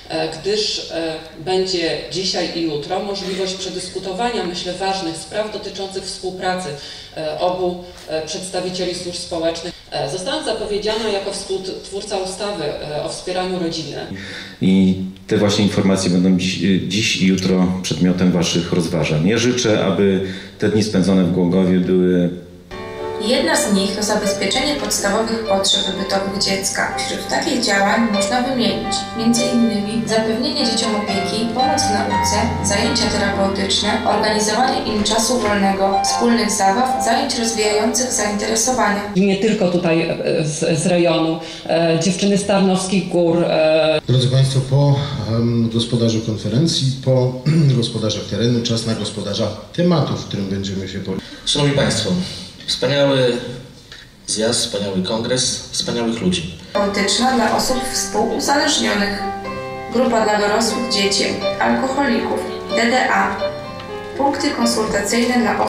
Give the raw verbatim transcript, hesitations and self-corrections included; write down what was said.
gdyż będzie dzisiaj i jutro możliwość przedyskutowania, myślę, ważnych spraw dotyczących współpracy obu przedstawicieli służb społecznych. Zostałam zapowiedziana jako współtwórca ustawy o wspieraniu rodziny. I te właśnie informacje będą dziś, dziś i jutro przedmiotem Waszych rozważań. Ja życzę, aby te dni spędzone w Głogowie były... Jedna z nich to zabezpieczenie podstawowych potrzeb bytowych dziecka. Wśród takich działań można wymienić między innymi zapewnienie dzieciom opieki, pomoc w nauce, zajęcia terapeutyczne, organizowanie im czasu wolnego, wspólnych zabaw, zajęć rozwijających zainteresowania. Nie tylko tutaj z, z rejonu, e, dziewczyny z Tarnowskich Gór. E... Drodzy Państwo, po um, gospodarzu konferencji, po gospodarzach terenu, czas na gospodarza tematów, w którym będziemy się poruszać. Szanowni Państwo, wspaniały zjazd, wspaniały kongres, wspaniałych ludzi. Polityczna dla osób współuzależnionych. Grupa dla dorosłych dzieci, alkoholików, D D A. Punkty konsultacyjne dla osób